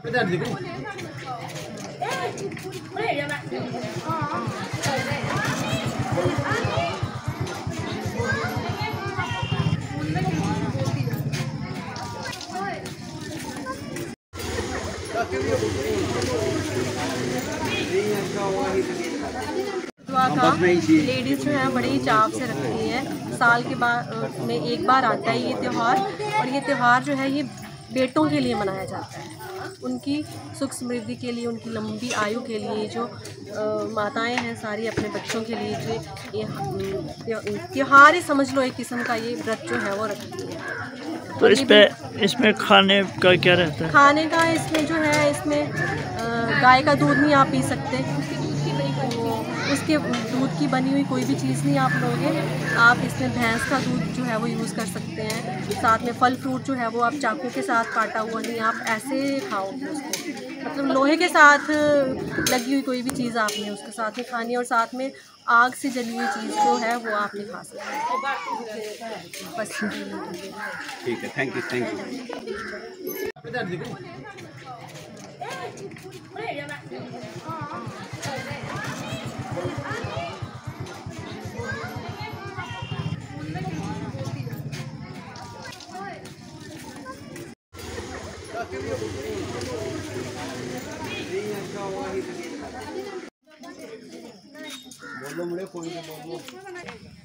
Ladies जो है बड़े ही चाव से रखती हैं। साल के बाद में एक बार आता है ये त्यौहार, और ये त्यौहार जो है ये बेटों के लिए मनाया जाता है, उनकी सुख समृद्धि के लिए, उनकी लंबी आयु के लिए। जो माताएं हैं सारी अपने बच्चों के लिए जो ये त्यौहार ही समझ लो, एक किस्म का ये व्रत जो है वो रखती है। तो इसमें खाने का क्या रहता है? खाने का इसमें जो है, इसमें गाय का दूध नहीं आप पी सकते, उसके दूध की बनी हुई कोई भी चीज़ नहीं आप लोगे। आप इसमें भैंस का दूध जो है वो यूज़ कर सकते हैं। साथ में फल फ्रूट जो है वो आप चाकू के साथ काटा हुआ नहीं, आप ऐसे खाओगे उसको, मतलब लोहे के साथ लगी हुई कोई भी चीज़ आपने उसके साथ में खानी है। और साथ में आग से जली हुई चीज़ जो है वो आप नहीं खा सकते। बस ठीक है, थैंक यू। बोलो मुझे कोई बोलो।